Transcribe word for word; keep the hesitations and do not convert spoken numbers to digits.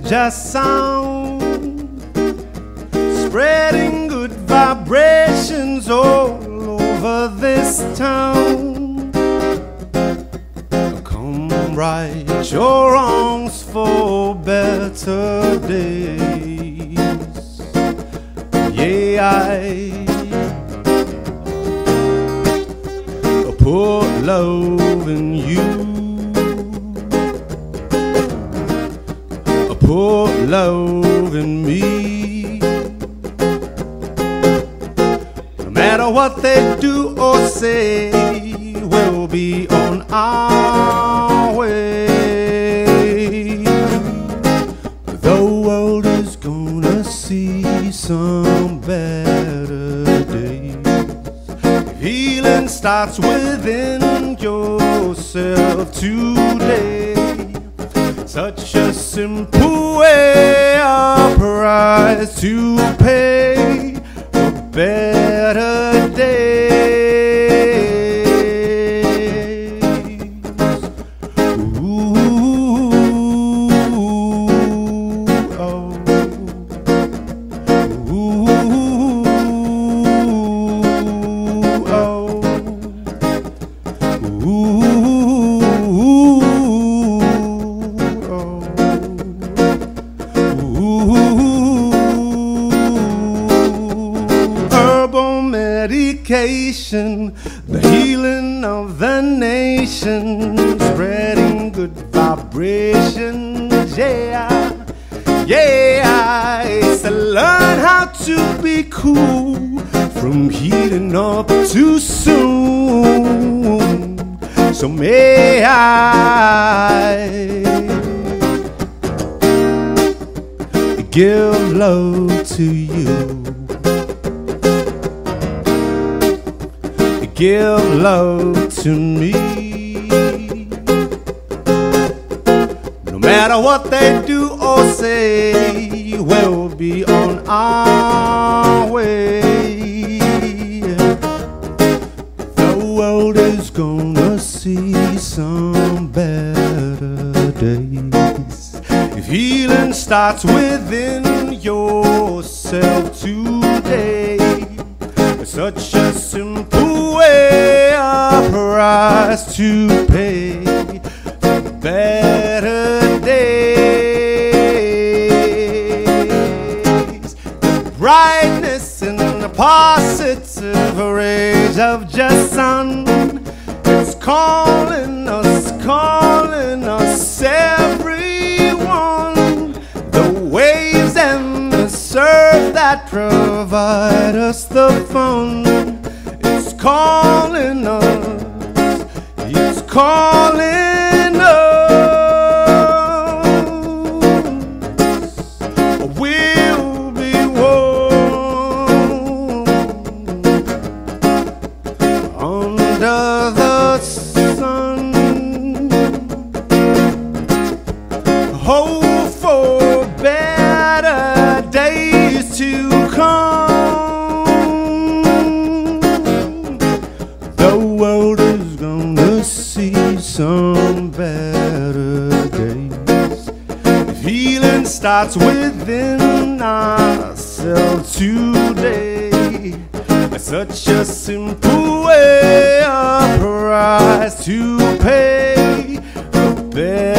just sound, spreading good vibrations all over this town. Come right your wrongs for better days. Yeah, I put love in you, put love in me. No matter what they do or say, we'll be on our way. The world is gonna see some better days. Healing starts within yourself today. Such a simple way, a price to pay for better days. Ooh, oh. Ooh, oh. Ooh. Medication, the healing of the nation, spreading good vibrations. Yeah, yeah, it's to learn how to be cool from heating up too soon. So may I give love to you, give love to me. No matter what they do or say, we'll be on our way. The world is gonna see some better days. If healing starts within yourself today, such a simple way, a price to pay for better days. The brightness and the positive rays of just sun, it's calling us, calling us everyone. The waves and the surf that provide us the fun, it's calling us, it's calling us. We'll be warm under the sun. Hope for better days to come. The world is gonna see some better days. If healing starts within ourselves today, such a simple way, a price to pay for better